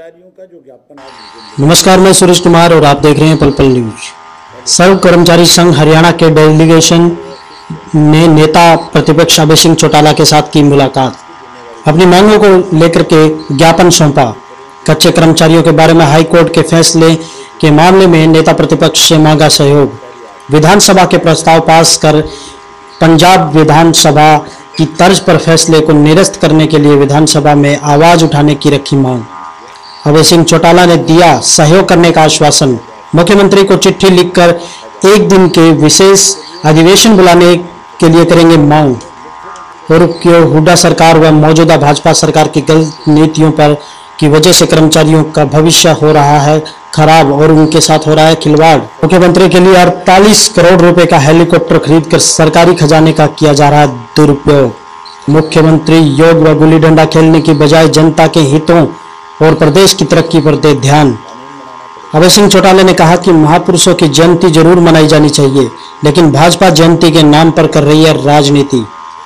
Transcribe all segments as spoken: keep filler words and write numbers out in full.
कर्मचारियों का जो ज्ञापन। नमस्कार, मैं सुरेश कुमार और आप देख रहे हैं पल पल न्यूज। सर्व कर्मचारी संघ हरियाणा के डेलीगेशन ने नेता प्रतिपक्ष अभय सिंह चौटाला के साथ की मुलाकात। अपनी मांगों को लेकर के ज्ञापन सौंपा। कच्चे कर्मचारियों के बारे में हाई कोर्ट के फैसले के मामले में नेता प्रतिपक्ष से मांगा सहयोग। विधानसभा के प्रस्ताव पास कर पंजाब विधानसभा की तर्ज पर फैसले को निरस्त करने के लिए विधानसभा में आवाज उठाने की रखी मांग। अभय सिंह चौटाला ने दिया सहयोग करने का आश्वासन। मुख्यमंत्री को चिट्ठी लिखकर एक दिन के विशेष अधिवेशन बुलाने के लिए करेंगे मांग। पूर्व की हुड्डा सरकार व मौजूदा भाजपा सरकार की गलत नीतियों पर की वजह से कर्मचारियों का भविष्य हो रहा है खराब और उनके साथ हो रहा है खिलवाड़। मुख्यमंत्री के लिए अड़तालीस करोड़ रुपए का हेलीकॉप्टर खरीदकर सरकारी खजाने का किया जा रहा है दुरुपयोग। मुख्यमंत्री योग व गुल्ली डंडा खेलने की बजाय जनता के हितों और प्रदेश की तरक्की पर दे ध्यान। अभय सिंह चौटाला ने कहा कि महापुरुषों की जयंती जरूर मनाई जानी चाहिए, लेकिन भाजपा जयंती के नाम पर कर रही है राजनीति।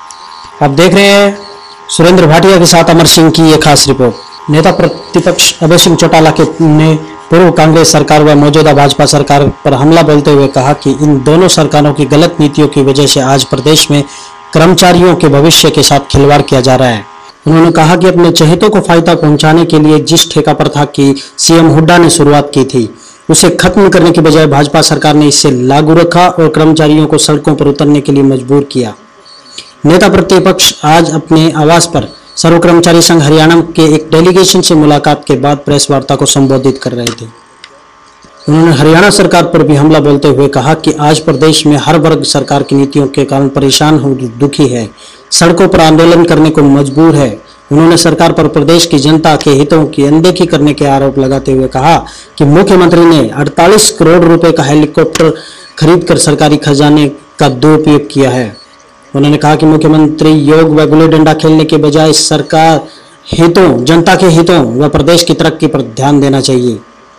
आप देख रहे हैं सुरेंद्र भाटिया के साथ अमर सिंह की ये खास रिपोर्ट। नेता प्रतिपक्ष अभय सिंह चौटाला के ने पूर्व कांग्रेस सरकार व मौजूदा भाजपा सरकार पर हमला बोलते हुए कहा कि इन दोनों सरकारों की गलत नीतियों की वजह से आज प्रदेश में कर्मचारियों के भविष्य के साथ खिलवाड़ किया जा रहा है। उन्होंने कहा कि अपने चहेतों को फायदा पहुंचाने के लिए जिस ठेका प्रथा की सीएम हुड्डा ने शुरुआत की थी, उसे खत्म करने की बजाय भाजपा सरकार ने इसे लागू रखा और कर्मचारियों को सड़कों पर उतरने के लिए मजबूर किया। नेता प्रतिपक्ष आज अपने आवास पर सर्व कर्मचारी संघ हरियाणा के एक डेलीगेशन से मुलाकात के बाद प्रेस वार्ता को संबोधित कर रहे थे। उन्होंने हरियाणा सरकार पर भी हमला बोलते हुए कहा कि आज प्रदेश में हर वर्ग सरकार की नीतियों के कारण परेशान हो दुखी है, सड़कों पर आंदोलन करने को मजबूर है। उन्होंने सरकार पर प्रदेश की जनता के हितों की अनदेखी करने के आरोप लगाते हुए कहा कि मुख्यमंत्री ने अड़तालीस करोड़ रुपए का हेलीकॉप्टर खरीदकर सरकारी खजाने का दुरुपयोग किया है। उन्होंने कहा कि मुख्यमंत्री योग व गुल्ली डंडा खेलने के बजाय सरकार हितों, जनता के हितों व प्रदेश की तरक्की पर ध्यान देना चाहिए।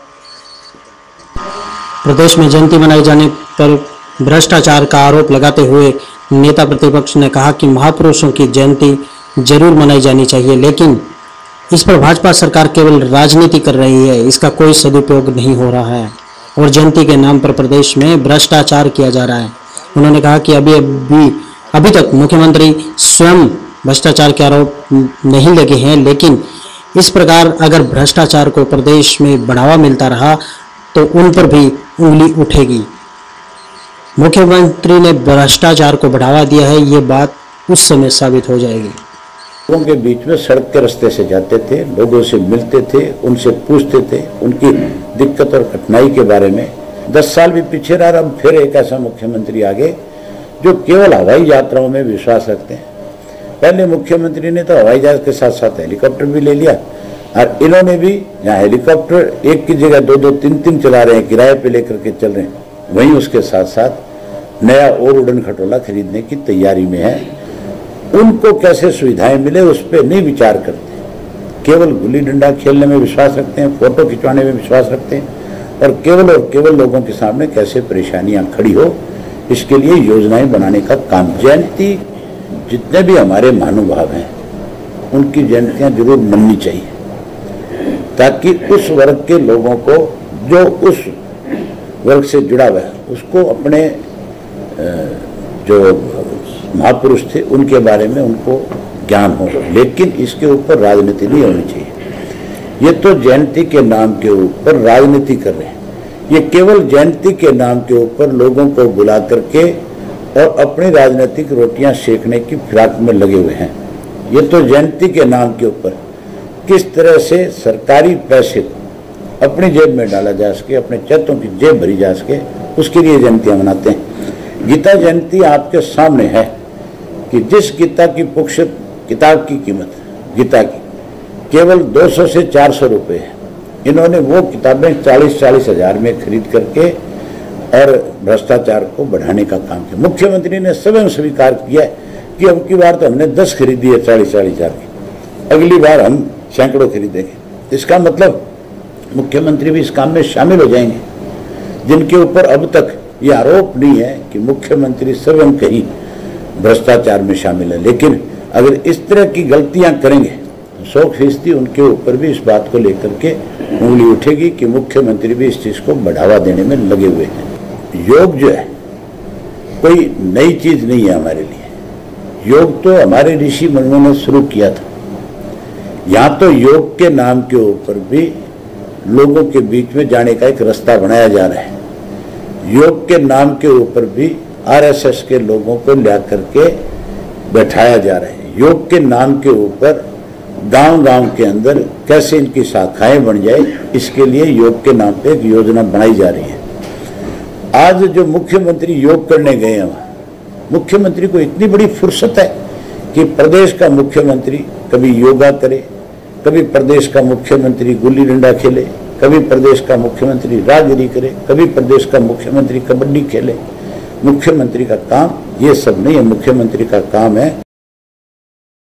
प्रदेश में जयंती मनाए जाने पर भ्रष्टाचार का आरोप लगाते हुए नेता प्रतिपक्ष ने कहा कि महापुरुषों की जयंती जरूर मनाई जानी चाहिए, लेकिन इस पर भाजपा सरकार केवल राजनीति कर रही है, इसका कोई सदुपयोग नहीं हो रहा है और जयंती के नाम पर प्रदेश में भ्रष्टाचार किया जा रहा है। उन्होंने कहा कि अभी अभी अभी तक मुख्यमंत्री स्वयं भ्रष्टाचार के आरोप नहीं लगे हैं, लेकिन इस प्रकार अगर भ्रष्टाचार को प्रदेश में बढ़ावा मिलता रहा तो उन पर भी उंगली उठेगी। मुख्यमंत्री ने भ्रष्टाचार को बढ़ावा दिया है, ये बात उस समय साबित हो जाएगी। लोगों के बीच में सड़क के रास्ते से जाते थे, लोगों से मिलते थे, उनसे पूछते थे उनकी दिक्कत और कठिनाई के बारे में। दस साल भी पीछे रहा, अब फिर एक ऐसा मुख्यमंत्री आगे जो केवल हवाई यात्राओं में विश्वास रखते हैं। पहले मुख्यमंत्री ने तो हवाई जहाज के साथ साथ हेलीकॉप्टर भी ले लिया और इन्होंने भी यहाँ हेलीकॉप्टर एक की जगह दो दो तीन तीन चला रहे हैं, किराए पे लेकर के चल रहे हैं, वहीं उसके साथ साथ नया और उड़न खटोला खरीदने की तैयारी में है। उनको कैसे सुविधाएं मिले उस पर नहीं विचार करते, केवल गुल्ली डंडा खेलने में विश्वास रखते हैं, फोटो खिंचवाने में विश्वास रखते हैं और केवल और केवल लोगों के सामने कैसे परेशानियां खड़ी हो इसके लिए योजनाएं बनाने का काम। जयंती जितने भी हमारे महानुभाव हैं उनकी जयंतियां जरूर मननी चाहिए, ताकि उस वर्ग के लोगों को जो उस वर्ग से जुड़ा हुआ है उसको अपने जो महापुरुष थे उनके बारे में उनको ज्ञान हो, लेकिन इसके ऊपर राजनीति नहीं होनी चाहिए। ये तो जयंती के नाम के ऊपर राजनीति कर रहे हैं, ये केवल जयंती के नाम के ऊपर लोगों को बुला करके और अपनी राजनीतिक रोटियां सेकने की फिराक में लगे हुए हैं। ये तो जयंती के नाम के ऊपर किस तरह से सरकारी पैसे अपनी जेब में डाला जा सके, अपने चेतों की जेब भरी जा सके, उसके लिए जयंतियां मनाते हैं। गीता जयंती आपके सामने है कि जिस गीता की पुक्ष किताब की कीमत गीता की केवल दो सौ से चार सौ रुपये है, इन्होंने वो किताबें चालीस चालीस हजार में खरीद करके और भ्रष्टाचार को बढ़ाने का काम किया। मुख्यमंत्री ने स्वयं स्वीकार किया कि अब की बार तो हमने दस खरीदी है चालीस चालीस हजार की, अगली बार हम सैकड़ों खरीदेंगे। इसका मतलब मुख्यमंत्री भी इस काम में शामिल हो जाएंगे, जिनके ऊपर अब तक ये आरोप नहीं है कि मुख्यमंत्री स्वयं कहीं भ्रष्टाचार में शामिल है। लेकिन अगर इस तरह की गलतियां करेंगे सौ फीसदी उनके ऊपर भी इस बात को लेकर के उंगली उठेगी कि मुख्यमंत्री भी इस चीज को बढ़ावा देने में लगे हुए हैं। योग जो है कोई नई चीज नहीं है हमारे लिए। योग तो हमारे ऋषि मुनियों ने शुरू किया था। यहाँ तो योग के नाम के ऊपर भी लोगों के बीच में जाने का एक रास्ता बनाया जा रहा है। योग के नाम के ऊपर भी आरएसएस के लोगों को ला करके बैठाया जा रहा है। योग के नाम के ऊपर गांव-गांव के अंदर कैसे इनकी शाखाएं बन जाए, इसके लिए योग के नाम पे एक योजना बनाई जा रही है। आज जो मुख्यमंत्री योग करने गए हैं, मुख्यमंत्री को इतनी बड़ी फुर्सत है कि प्रदेश का मुख्यमंत्री कभी योगा करे, कभी प्रदेश का मुख्यमंत्री गुल्ली डंडा खेले, कभी प्रदेश का मुख्यमंत्री राजगिरी करे, कभी प्रदेश का मुख्यमंत्री कबड्डी खेले। मुख्यमंत्री का काम ये सब नहीं है। मुख्यमंत्री का काम है